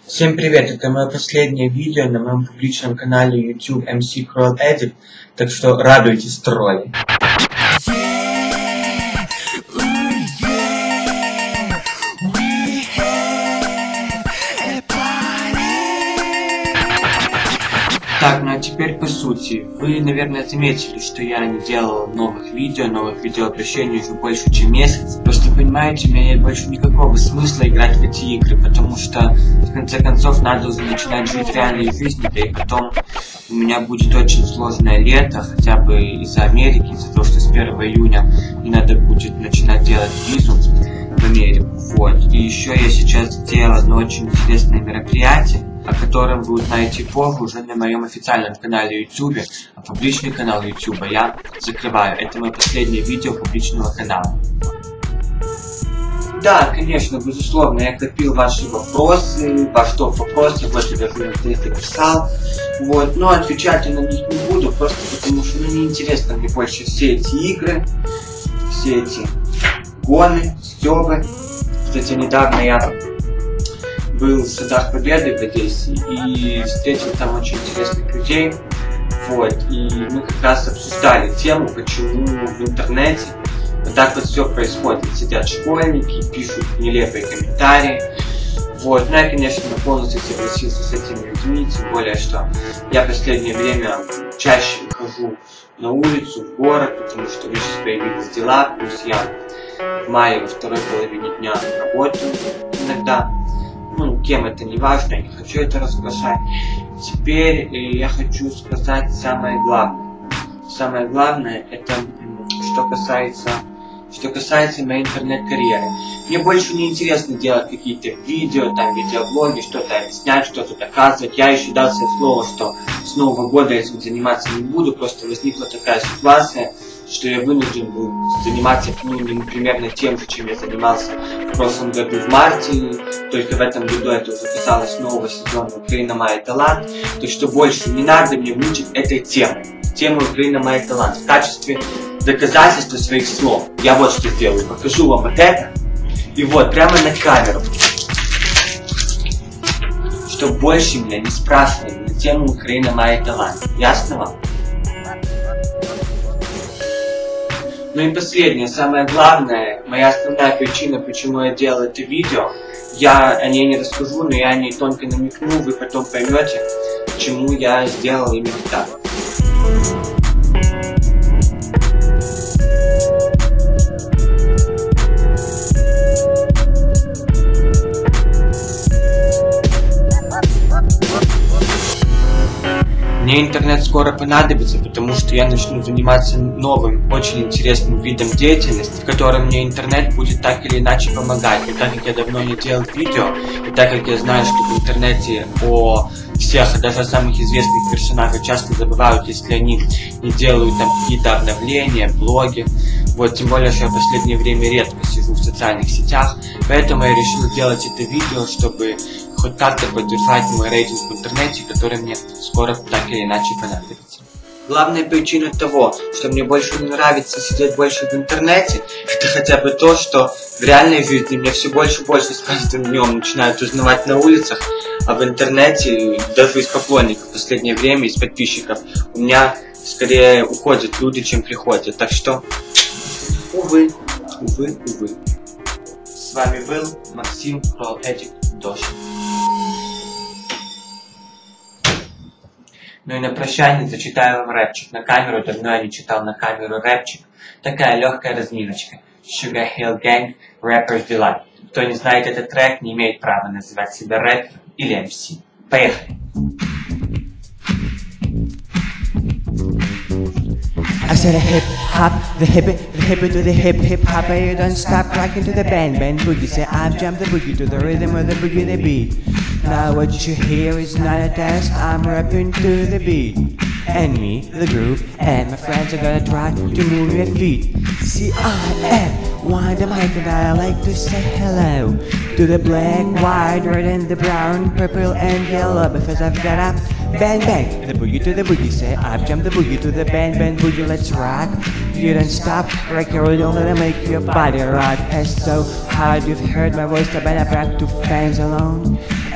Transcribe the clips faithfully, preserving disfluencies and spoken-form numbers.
Всем привет, это мое последнее видео на моем публичном канале YouTube эм си Crawl Edit, так что радуйтесь, тролли. Так, ну а теперь по сути. Вы, наверное, заметили, что я не делал новых видео, новых видеообращений уже больше, чем месяц. Просто, понимаете, у меня нет больше никакого смысла играть в эти игры, потому что, в конце концов, надо уже начинать жить реальной жизнью, да и потом у меня будет очень сложное лето, хотя бы из-за Америки, из-за того, что с первого июня мне надо будет начинать делать визу в Америку, вот. И еще я сейчас сделал одно очень интересное мероприятие, о котором вы узнаете позже уже на моем официальном канале YouTube, а публичный канал YouTube я закрываю. Это мое последнее видео публичного канала. Да, конечно, безусловно, я копил ваши вопросы, ваш топ вопросов, вот я даже здесь написал, вот, но отвечать я на них не буду, просто потому что, ну, неинтересно мне больше все эти игры, все эти гоны, стёбы. Кстати, недавно я был в Садах Победы в Одессе и встретил там очень интересных людей, вот, и мы как раз обсуждали тему, почему в интернете вот так вот все происходит. Сидят школьники, пишут нелепые комментарии, вот, но я, конечно, полностью согласился с этими людьми, тем более, что я в последнее время чаще выхожу на улицу, в город, потому что у меня сейчас появились дела, плюс я в мае во второй половине дня работаю иногда. Ну, кем это не важно, я не хочу это разглашать. Теперь э, я хочу сказать самое главное. Самое главное, это что касается, что касается моей интернет-карьеры. Мне больше не интересно делать какие-то видео, там, видеоблоги, что-то объяснять, что-то доказывать. Я еще дал себе слово, что с Нового года этим заниматься не буду, просто возникла такая ситуация, что я вынужден был заниматься, ну, примерно тем же, чем я занимался в прошлом году в марте, только в этом году это уже касалось нового сезона «Украина мает талант», то что больше не надо мне мучить этой темой, темой «Украина мает талант». В качестве доказательства своих слов я вот что сделаю, покажу вам вот это, и вот прямо на камеру, что больше меня не спрашивали на тему «Украина мает талант». Ясно вам? Ну и последнее, самое главное, моя основная причина, почему я делал это видео, я о ней не расскажу, но я о ней тонко намекну, вы потом поймете, почему я сделал именно так. Мне интернет скоро понадобится, потому что я начну заниматься новым, очень интересным видом деятельности, в котором мне интернет будет так или иначе помогать. И так как я давно не делал видео, и так как я знаю, что в интернете о всех, даже о самых известных персонажах часто забывают, если они не делают там какие-то обновления, блоги. Вот, тем более, что я в последнее время редко сижу в социальных сетях, поэтому я решил сделать это видео, чтобы хоть как-то поддержать мой рейтинг в интернете, который мне скоро так или иначе понадобится. Главная причина того, что мне больше не нравится сидеть больше в интернете, это хотя бы то, что в реальной жизни меня все больше и больше с каждым днем начинают узнавать на улицах, а в интернете, даже из поклонников в последнее время, из подписчиков, у меня скорее уходят люди, чем приходят. Так что, увы, увы, увы. С вами был Максим Crawl Edit Дождь. Ну и на прощание зачитаю вам рэпчик на камеру. Давно я не читал на камеру рэпчик. Такая легкая разминочка. Sugar Hill Gang, Rapper's Delight. Кто не знает этот трек, не имеет права называть себя рэпером или эм си. Поехали! I said a hip hop, the hip it, the hip it to the hip hip hop, you don't stop rocking to the bang bang boogie. Say I've jumped the boogie to the rhythm of the boogie the beat. Now what you hear is not a test, I'm rapping to the beat. And me, the groove, and my friends are gonna try to move your feet. See I am Wonder Mike and I like to say hello to the black, white, red and the brown, purple and yellow, because I've got up. Bang bang, the boogie to the boogie, say I've jumped the boogie to the bang bang boogie, let's rock. You don't stop, rock your rhythm, let it make your body rock. It's so hard, you've heard my voice, but I back to fans alone.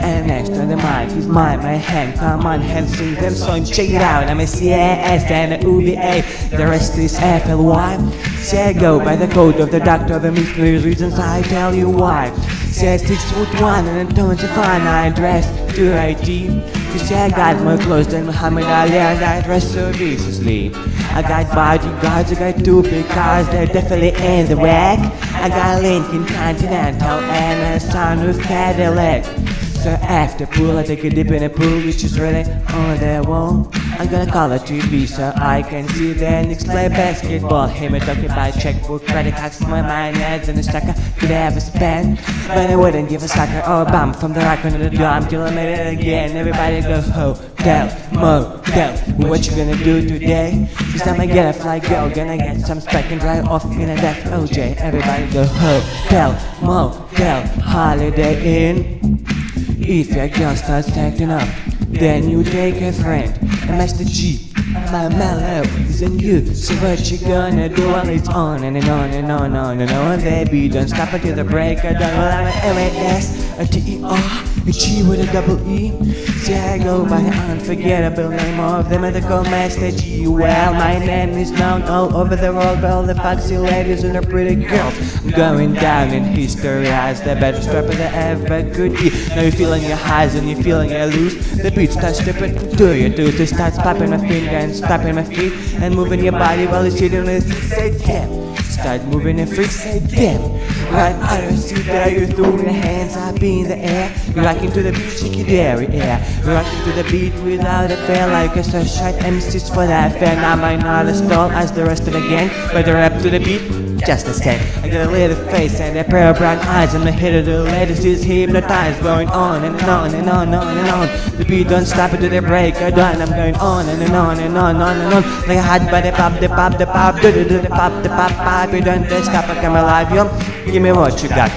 And next to the mic is my, my hand. Come on, hand sing them song, check it out. I'm a C A S and a U V A. The rest is F L Y. See, I go by the code of the doctor, the mysterious reasons I tell you why. See, I six foot one and I'm twenty-five, I dress to I T. You see, I got more clothes than Muhammad Ali and I dress so viciously. I got bodyguards, I got two big cars, they're definitely in the rack. I got a Lincoln Continental and a sunroof Cadillac. So after pool, I take a dip in a pool which is really on the wall. I'm gonna call a T V so I can see the Knicks play basketball. Him and talking about checkbook, credit cards, my mind ads and a sucker could have a spend. But I wouldn't give a sucker or a bum from the rock under the drum till I made it again. Everybody go hotel, motel. What you gonna do today? This time I get a fly girl, gonna get some spec and drive off in a Death O J. Everybody go hotel, motel, Holiday Inn. If your girl starts acting up, then you take a friend. And Master G, my mellow is on you. So what you gonna do? Well, it's on and, and on and on and on and on. Baby, don't stop until the break of dawn. Well, I'm an M A S, a T E R, a G with a double E. See, I go by the unforgettable name of the medical Master G. Well, my name is known all over the world by all the foxy ladies and the pretty girls. I'm going down in history as the best rapper that ever could be. Now you're feeling your highs and you're feeling your loose. The beat starts stripping to your toes. It starts popping my finger and stopping my feet and moving your body while you're sitting and say damn. Start moving your feet, say damn. Right, I don't see that you're throwing your hands up in the air. You're rocking to the beat, shake your dairy air. You're rocking to the beat without a fail, like a sunshine M Cs for that fair. Now I might not as tall as the rest of the gang, but they're up to the beat just the same. I got a little face and a pair of brown eyes, and the hit of the latest is hypnotized. Going on and on and on and on and on. The beat don't stop until the break of dawn. I'm going on and, and on and on and on and on. Like a hot body pop, the pop, the pop, do do do the pop, the pop, pop. You don't stop, I come alive, yo. Give me what you got.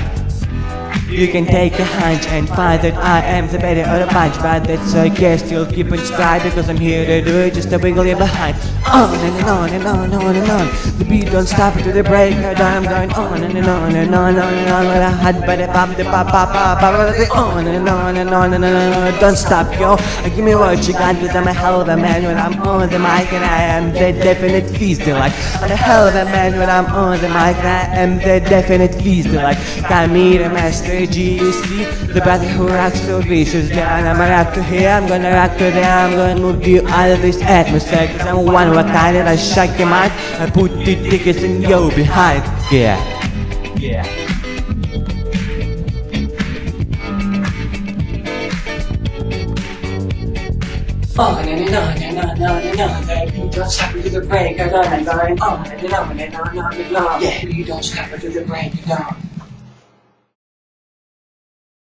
You can take a hunch and find that I am the better of the bunch, but that's okay, still keep in stride because I'm here to do it, just to wiggle you behind. On and on and on and on and on. The beat don't stop until the break of dawn. I'm going on and, and on and on and on and on. With a hot body pop, the pop, pop, pop, pop. On and on and on and on and on. Don't stop, yo. Give me what you got, cause I'm a hell of a man when I'm on the mic, and I am the definite feast delight. I'm a hell of a man when I'm on the mic, and I am the definite feast delight. Got me the Master G, you see, the brother who rocks so viciously. And I'm a rock to here, I'm gonna rock to there. I'm gonna move you out of this atmosphere, cause I'm one of a kind, and I shock your mind. I put the tickets in yo behind. Yeah. Yeah. On and on and on and on and on. Baby, you don't stop until the break of dawn. I'm going on and on and on and on and on. Yeah, you don't stop until the break of dawn.